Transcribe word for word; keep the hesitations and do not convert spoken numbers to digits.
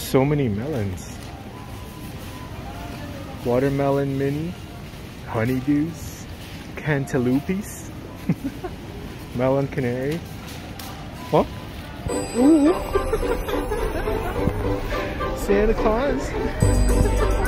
so many melons. Watermelon mini, honeydews, cantaloupes, melon canary. What? Ooh. Santa Claus.